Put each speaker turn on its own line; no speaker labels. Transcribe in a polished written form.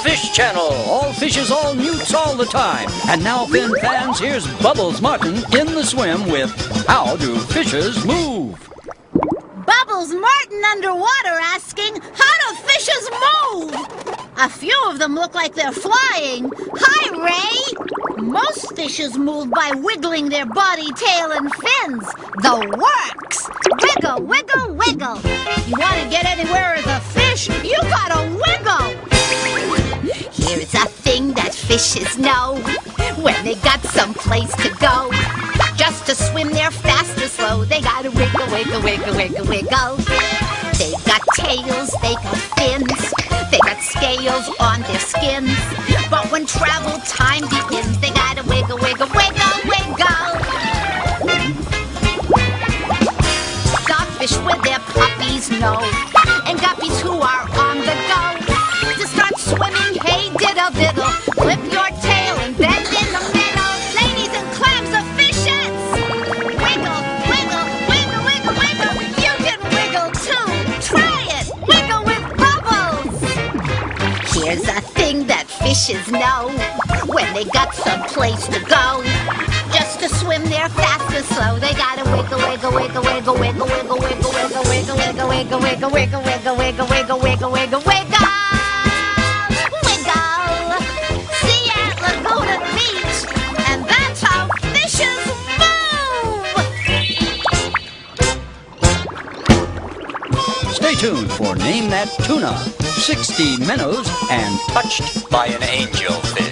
Fish Channel. All fishes, all newts, all the time. And now, fin fans, here's Bubbles Martin in the swim with How Do Fishes Move?
Bubbles Martin underwater asking, how do fishes move? A few of them look like they're flying. Hi, Ray! Most fishes move by wiggling their body, tail, and fins. The works! Wiggle, wiggle, wiggle. You want to get anywhere as a fish, you gotta wiggle! Here's a thing that fishes know when they got someplace to go. Just to swim there fast or slow, they gotta wiggle, wiggle, wiggle, wiggle, wiggle. They got tails, they got fins, they got scales on their skins. But when travel time begins, they gotta wiggle, wiggle, wiggle, wiggle. Dogfish with their puppies know, and guppies who are on the go. To start swimming, hey diddle diddle, flip your tail and bend in the middle. Ladies and clams of fishettes, wiggle, wiggle, wiggle, wiggle, wiggle. You can wiggle too. Try it. Wiggle with bubbles. Here's a thing that fishes know when they got someplace to go. Just to swim there fast or slow, they gotta wiggle, wiggle, wiggle, wiggle, wiggle, wiggle, wiggle, wiggle, wiggle, wiggle, wiggle, wiggle, wiggle, wiggle, wiggle, wiggle, wiggle, wiggle, wiggle.
Stay tuned for Name That Tuna, 60 Minnows, and Touched by an Angelfish.